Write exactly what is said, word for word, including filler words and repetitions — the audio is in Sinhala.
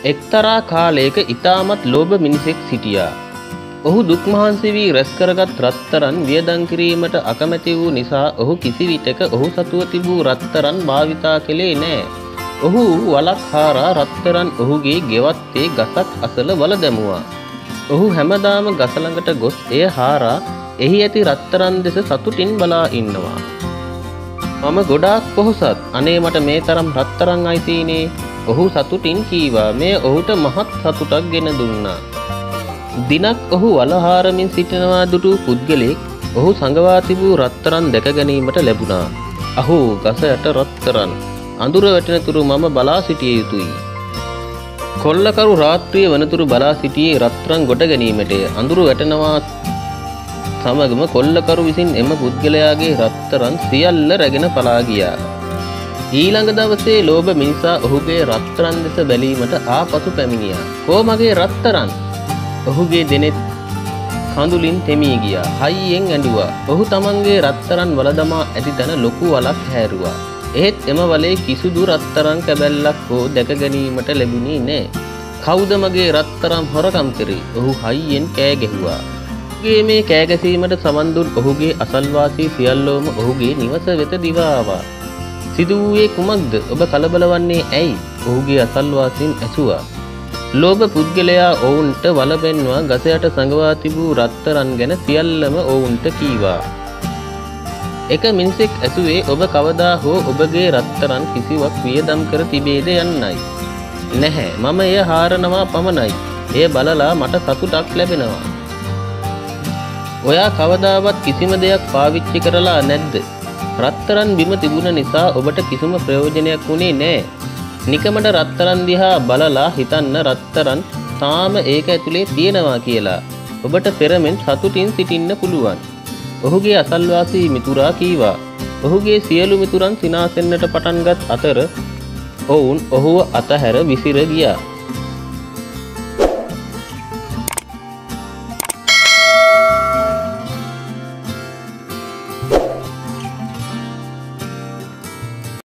එක්තරා කාලයක ඉතාමත් ලෝභ මිනිසෙක් සිටියා. ඔහු දුක් මහන්සි වී රැස් කරගත් රත්තරන් වියදම් කිරීමට අකමැති වූ නිසා ඔහු කිසිවිටක ඔහු සතුව තිබූ රත්තරන් භාවිතා කළේ නෑ. ඔහු වලක් හාරා රත්තරන් ඔහුගේ ගෙවත්තේ ගසක් අසල වල දැමුවා. ඔහු හැමදාම ගස ළඟට ගොස් එය හාරා එහි ඇති රත්තරන් දෙස සතුටින් බලා ඉන්නවා. මම ගොඩාක් පොහොසත්. අනේ මට මේ තරම් රත්තරන් අයිතිනේ. ඔහු සතුටින් කීවා. මේ ඔහුට මහත් සතුටක් ගෙන දුන්නා. දිනක් ඔහු වලහාරමින් සිටිනවා දුටු පුද්ගලෙක් ඔහු සංගවා තිබූ රත්තරන් දැක ගැනීමට ලැබුණා. අහෝ ගස යට රත්තරන්. අඳුර වැටෙන තුරු මම බලා සිටිය යුතුයි. කොල්ලකරු රාත්‍රිය වනතුරු බලා සිටියේ රත්තරන් ගොඩ ගැනීමටය. අඳුර වැටෙනවා සමගම කොල්ලකරු විසින් එම පුද්ගලයාගේ රත්තරන් සියල්ල රැගෙන පලා ගියා. ඊළඟ දවසේ ලෝභ මිනිසා ඔහුගේ රත්තරන් දෙස බැලීමට ආපසු පැමිණියා. "කෝ මගේ රත්තරන්?" ඔහුගේ දෙනෙත් කඳුලින් තෙමී ගියා. හයියෙන් ඇඬුවා. ඔහු තමන්ගේ රත්තරන් වල දමා ඇති තැන ලොකු වලක් හැරුවා. එහෙත් එම වලේ කිසිදු රත්තරන් කැබැල්ලක් හෝ දැක ගැනීමට ලැබුණේ නැහැ. "කවුද මගේ රත්තරන් හොරකම් කරේ?" ඔහු හයියෙන් කෑ ගැහුවා. ඔහුගේ මේ කෑ ගැසීමට සමන් දුන් ඔහුගේ අසල්වාසී සියල්ලෝම ඔහුගේ නිවස වෙත දිවා ආවා. "සිදු වූයේ කුමක්ද? ඔබ කලබල වන්නේ ඇයි?" ඔහුගේ අසල්වාසීන් ඇසුවා. ලෝභ පුද්ගලයා ඔවුන්ට වල පෙන්වා ගස යට සඟවා තිබූ රත්තරන් ගැන සියල්ලම ඔවුන්ට කීවා. එක මිනිසෙක් ඇසුවේ ඔබ කවදා හෝ ඔබගේ රත්තරන් කිසිවක් වියදම් කර තිබේද යන්නයි. "නැහැ, මම එය හාරනවා පමණයි. එය බලලා මට සතුටක් ලැබෙනවා." "ඔයා කවදාවත් කිසිම දෙයක් පාවිච්චි කරලා නැද්ද?" "රත්තරන් බිම තිබුණ නිසා ඔබට කිසිම ප්‍රයෝජනයක් වුණේ නෑ. නිකමට රත්තරන් දිහා බලලා හිතන්න රත්තරන් තාම ඒක ඇතුලේ තියෙනවා කියලා. ඔබට පෙරමෙන් සතුටින් සිටින්න පුළුවන්." ඔහුගේ අසල්වාසී මිතුරා කීවා. ඔහුගේ සියලු මිතුරන් සිනාසෙන්නට පටන්ගත් අතර ඔවුන් ඔහුව අතහැර විසිර ගියා.